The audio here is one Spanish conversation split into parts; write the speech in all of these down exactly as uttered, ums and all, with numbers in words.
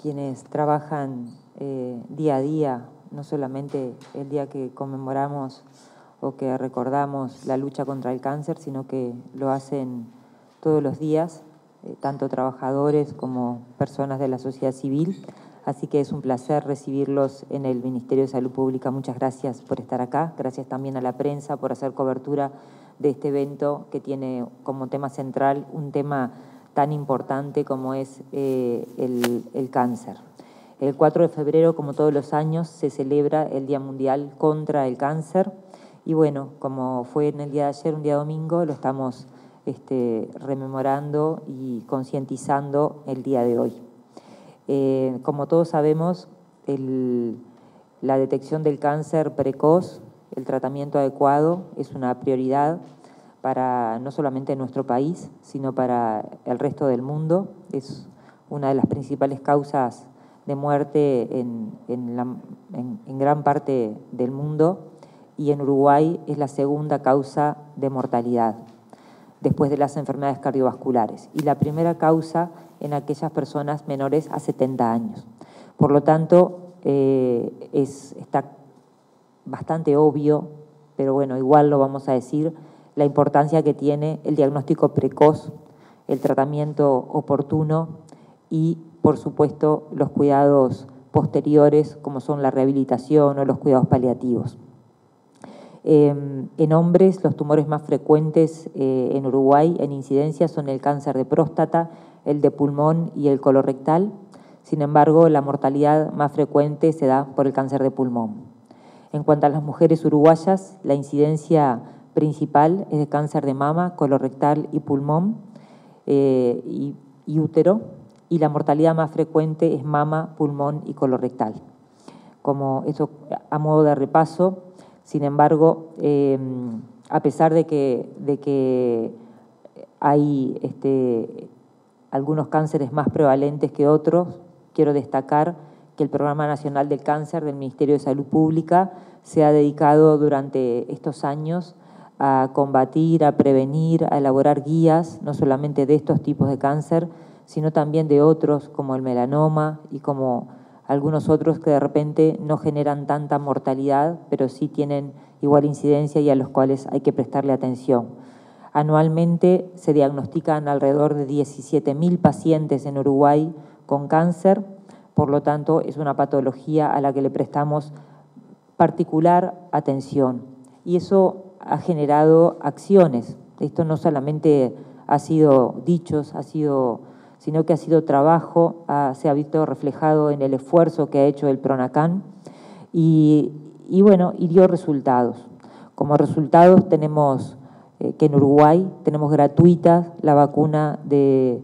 quienes trabajan eh, día a día, no solamente el día que conmemoramos o que recordamos la lucha contra el cáncer, sino que lo hacen todos los días, eh, tanto trabajadores como personas de la sociedad civil. Así que es un placer recibirlos en el Ministerio de Salud Pública. Muchas gracias por estar acá. Gracias también a la prensa por hacer cobertura de este evento que tiene como tema central un tema tan importante como es eh, el, el cáncer. El cuatro de febrero, como todos los años, se celebra el Día Mundial contra el Cáncer. Y bueno, como fue en el día de ayer, un día domingo, lo estamos este, rememorando y concientizando el día de hoy. Eh, como todos sabemos, el, la detección del cáncer precoz, el tratamiento adecuado es una prioridad para no solamente nuestro país, sino para el resto del mundo. Es una de las principales causas de muerte en, en, la, en, en gran parte del mundo, y en Uruguay es la segunda causa de mortalidad, después de las enfermedades cardiovasculares, y la primera causa en aquellas personas menores a setenta años. Por lo tanto, eh, es, está bastante obvio, pero bueno, igual lo vamos a decir, la importancia que tiene el diagnóstico precoz, el tratamiento oportuno y, por supuesto, los cuidados posteriores, como son la rehabilitación o los cuidados paliativos. Eh, en hombres, los tumores más frecuentes eh, en Uruguay en incidencia son el cáncer de próstata, el de pulmón y el colorectal. Sin embargo, la mortalidad más frecuente se da por el cáncer de pulmón. En cuanto a las mujeres uruguayas, la incidencia principal es de cáncer de mama, colorectal y pulmón eh, y, y útero, y la mortalidad más frecuente es mama, pulmón y colorectal. Como eso a modo de repaso. Sin embargo, eh, a pesar de que, de que hay este, algunos cánceres más prevalentes que otros, quiero destacar que el Programa Nacional del Cáncer del Ministerio de Salud Pública se ha dedicado durante estos años a combatir, a prevenir, a elaborar guías, no solamente de estos tipos de cáncer, sino también de otros como el melanoma y como algunos otros que de repente no generan tanta mortalidad, pero sí tienen igual incidencia y a los cuales hay que prestarle atención. Anualmente se diagnostican alrededor de diecisiete mil pacientes en Uruguay con cáncer, por lo tanto es una patología a la que le prestamos particular atención. Y eso ha generado acciones. Esto no solamente ha sido dichos, ha sido... sino que ha sido trabajo, ha, se ha visto reflejado en el esfuerzo que ha hecho el PRONACAN y, y bueno, y dio resultados. Como resultados tenemos eh, que en Uruguay tenemos gratuita la vacuna del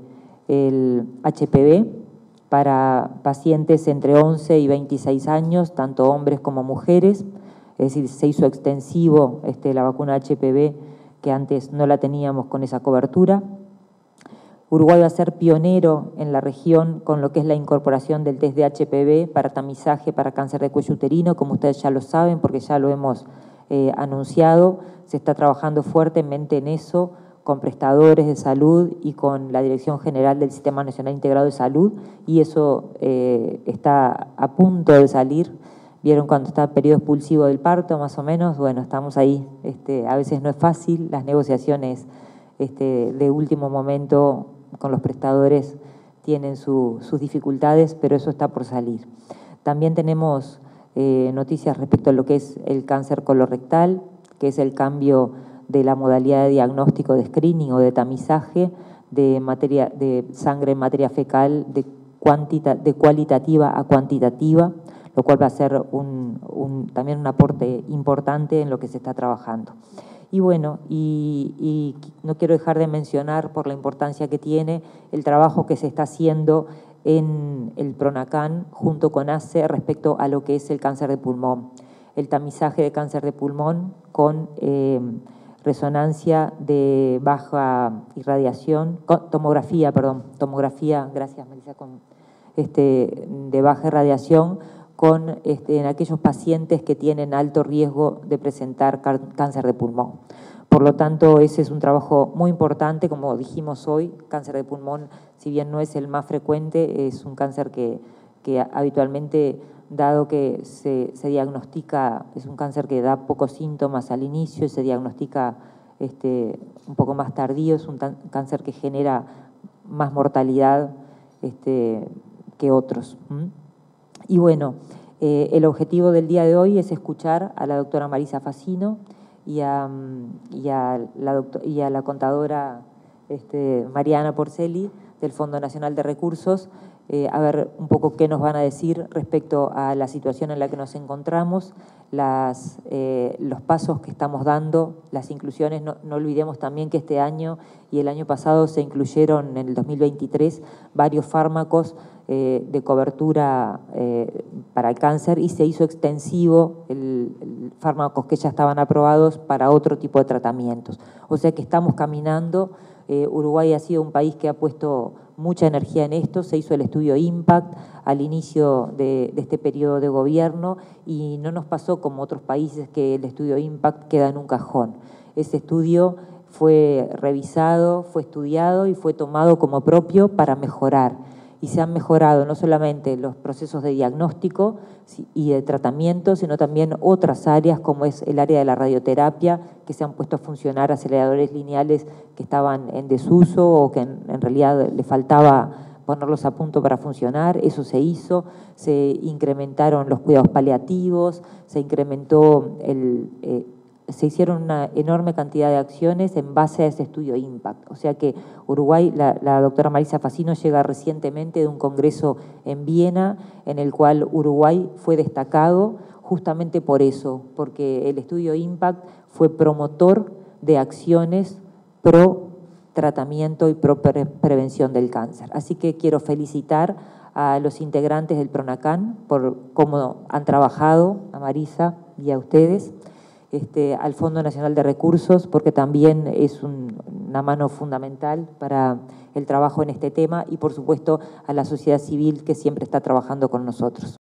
H P V para pacientes entre once y veintiséis años, tanto hombres como mujeres, es decir, se hizo extensivo este, la vacuna H P V, que antes no la teníamos con esa cobertura. Uruguay va a ser pionero en la región con lo que es la incorporación del test de H P V para tamizaje para cáncer de cuello uterino, como ustedes ya lo saben, porque ya lo hemos eh, anunciado. Se está trabajando fuertemente en eso con prestadores de salud y con la Dirección General del Sistema Nacional Integrado de Salud, y eso eh, está a punto de salir. ¿Vieron cuando está el periodo expulsivo del parto, más o menos? Bueno, estamos ahí. Este, a veces no es fácil, las negociaciones este, de último momento con los prestadores tienen su, sus dificultades, pero eso está por salir. También tenemos eh, noticias respecto a lo que es el cáncer colorectal, que es el cambio de la modalidad de diagnóstico de screening o de tamizaje de, materia, de sangre en materia fecal de, cuantita, de cualitativa a cuantitativa, lo cual va a ser un, un, también un aporte importante en lo que se está trabajando. Y bueno, y, y no quiero dejar de mencionar, por la importancia que tiene, el trabajo que se está haciendo en el PRONACAN junto con A C E respecto a lo que es el cáncer de pulmón. El tamizaje de cáncer de pulmón con eh, resonancia de baja irradiación, con, tomografía, perdón, tomografía, gracias Melissa, con, este, de baja irradiación, con este, en aquellos pacientes que tienen alto riesgo de presentar cáncer de pulmón. Por lo tanto, ese es un trabajo muy importante, como dijimos hoy, cáncer de pulmón, si bien no es el más frecuente, es un cáncer que que habitualmente, dado que se, se diagnostica, es un cáncer que da pocos síntomas al inicio y se diagnostica este, un poco más tardío, es un cáncer que genera más mortalidad este, que otros. ¿Mm? Y bueno, eh, el objetivo del día de hoy es escuchar a la doctora Marisa Facino y a, y a, la, doctor, y a la contadora este, Mariana Porceli del Fondo Nacional de Recursos, eh, a ver un poco qué nos van a decir respecto a la situación en la que nos encontramos, las, eh, los pasos que estamos dando, las inclusiones. No, no olvidemos también que este año y el año pasado se incluyeron en el dos mil veintitrés varios fármacos eh, de cobertura eh, para el cáncer y se hizo extensivo el, el fármacos que ya estaban aprobados para otro tipo de tratamientos. O sea que estamos caminando. Eh, Uruguay ha sido un país que ha puesto mucha energía en esto, se hizo el estudio Impact al inicio de, de este periodo de gobierno y no nos pasó como otros países que el estudio Impact queda en un cajón. Ese estudio fue revisado, fue estudiado y fue tomado como propio para mejorar. Y se han mejorado no solamente los procesos de diagnóstico y de tratamiento, sino también otras áreas como es el área de la radioterapia, que se han puesto a funcionar aceleradores lineales que estaban en desuso o que en, en realidad le faltaba ponerlos a punto para funcionar. Eso se hizo, se incrementaron los cuidados paliativos, se incrementó el... Eh, se hicieron una enorme cantidad de acciones en base a ese estudio Impact. O sea que Uruguay, la, la doctora Marisa Facino llega recientemente de un congreso en Viena, en el cual Uruguay fue destacado justamente por eso, porque el estudio Impact fue promotor de acciones pro tratamiento y pro pre prevención del cáncer. Así que quiero felicitar a los integrantes del PRONACAN por cómo han trabajado, a Marisa y a ustedes. Este, al Fondo Nacional de Recursos, porque también es un, una mano fundamental para el trabajo en este tema, y por supuesto a la sociedad civil que siempre está trabajando con nosotros.